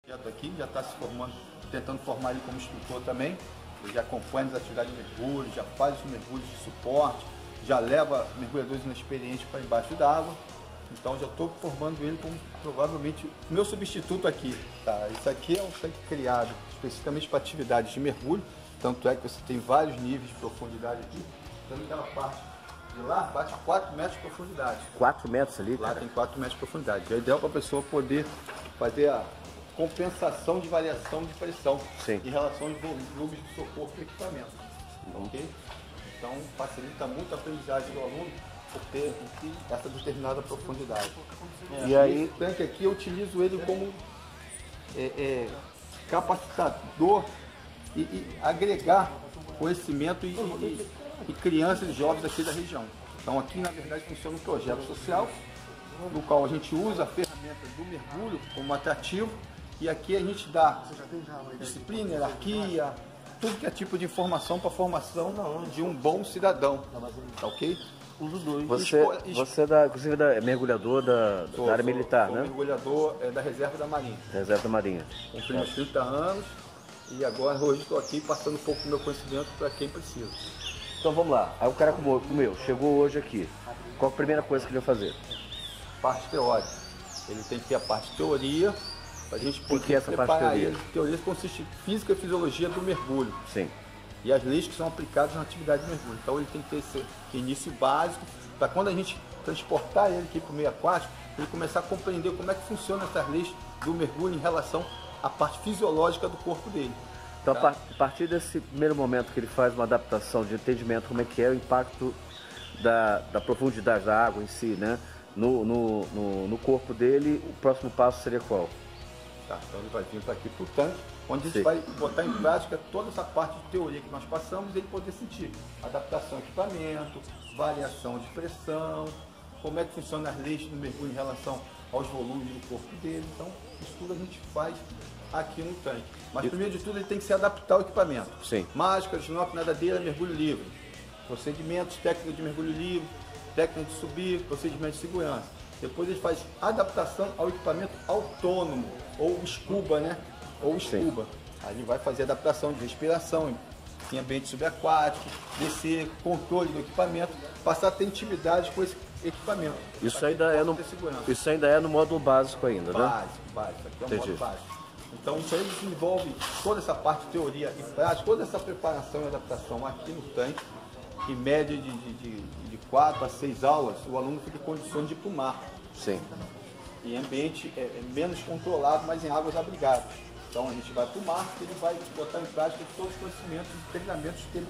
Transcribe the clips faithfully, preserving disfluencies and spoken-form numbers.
Aqui já está se formando, tentando formar ele como instrutor também. Ele já acompanha as atividades de mergulho, já faz os mergulhos de suporte, já leva mergulhadores inexperientes para embaixo d'água. Então já estou formando ele como provavelmente o meu substituto aqui. Tá? Isso aqui é um tanque criado especificamente para atividades de mergulho, tanto é que você tem vários níveis de profundidade aqui. Tanto aquela parte de lá bate quatro metros de profundidade. quatro metros ali, Lá cara? tem quatro metros de profundidade. É ideal para a pessoa poder fazer a compensação de variação de pressão. Sim. Em relação aos volumes de seu corpo e equipamento. Uhum. Ok? Então facilita muito a aprendizagem do aluno por ter essa determinada profundidade. É, e aí, esse tanque aqui eu utilizo ele como é, é, capacitador e, e agregar conhecimento e, e, e crianças e jovens aqui da região. Então aqui na verdade funciona um projeto social no qual a gente usa a ferramenta do mergulho como atrativo. E aqui a gente dá disciplina, hierarquia, tudo que é tipo de informação para a formação de um bom cidadão, tá ok? Os dois. Você, você é da, inclusive da, é mergulhador da, sou, da área sou, militar, sou né? mergulhador é, da Reserva da Marinha. Reserva da Marinha. Cumpri meus trinta anos e agora hoje estou aqui passando um pouco do meu conhecimento para quem precisa. Então vamos lá, aí o cara como, como eu, chegou hoje aqui, qual a primeira coisa que ele vai fazer? Parte teórica. Ele tem que ter a parte teoria, para a gente poder que é essa parte preparar teoria? ele. Teoria consiste em física e fisiologia do mergulho. Sim. E as leis que são aplicadas na atividade de mergulho. Então ele tem que ter esse início básico, para quando a gente transportar ele aqui para o meio aquático, ele começar a compreender como é que funciona essas leis do mergulho em relação à parte fisiológica do corpo dele. Então Tá? a partir desse primeiro momento que ele faz uma adaptação de entendimento, como é que é o impacto da, da profundidade da água em si, né? No, no, no, no corpo dele, o próximo passo seria qual? Tá, então ele vai vir para aqui para o tanque, onde a gente Sim. vai botar em prática toda essa parte de teoria que nós passamos, ele poder sentir adaptação ao equipamento, variação de pressão, como é que funciona as leis do mergulho em relação aos volumes do corpo dele. Então, isso tudo a gente faz aqui no tanque. Mas primeiro de tudo ele tem que se adaptar ao equipamento. Sim. Máscara, snorkel, nadadeira, mergulho livre. Procedimentos, técnica de mergulho livre, técnica de subir, procedimento de segurança. Depois ele faz adaptação ao equipamento autônomo, ou scuba, né? Ou scuba. Aí ele vai fazer adaptação de respiração em ambiente subaquático, descer, controle do equipamento, passar a ter intimidade com esse equipamento. Isso ainda, é no, isso ainda é no módulo básico ainda, né? Básico, básico. Aqui é o Entendi. módulo básico. Então isso aí desenvolve toda essa parte de teoria e prática, toda essa preparação e adaptação aqui no tanque. Em média de, de, de, de quatro a seis aulas, o aluno fica em condições de ir para o mar. Sim. Em ambiente é, é menos controlado, mas em águas abrigadas. Então a gente vai para o mar e ele vai botar em prática todos os conhecimentos e treinamentos que ele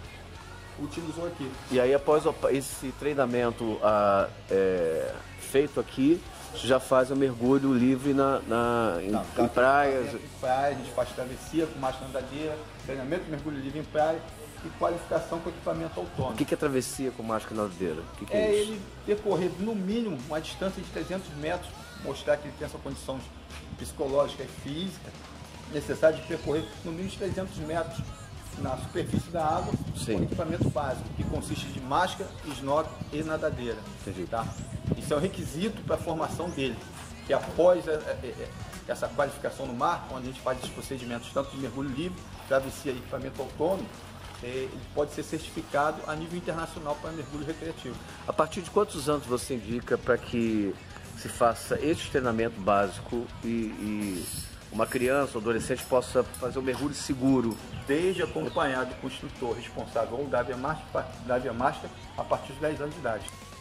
utilizou aqui. E aí após esse treinamento ah, é, feito aqui, você já faz o mergulho livre na, na, em, Não, em praias? Em praia, a gente faz travessia com máscara nadadeira, treinamento de mergulho livre em praia e qualificação com equipamento autônomo. O que é travessia com máscara nadadeira? O que, que é, É isso? ele percorrer no mínimo uma distância de trezentos metros, mostrar que ele tem essa condição psicológica e física necessária de percorrer no mínimo de trezentos metros na superfície da água. Sim. Com equipamento básico, que consiste de máscara, snorkel e nadadeira. Entendi. Tá? Isso é um requisito para a formação dele, que após a, a, a, essa qualificação no mar, onde a gente faz esses procedimentos tanto de mergulho livre, travessia e equipamento autônomo, ele pode ser certificado a nível internacional para mergulho recreativo. A partir de quantos anos você indica para que se faça esse treinamento básico e, e uma criança ou adolescente possa fazer um mergulho seguro? Desde acompanhado com o instrutor responsável ou da Via Master a partir dos dez anos de idade.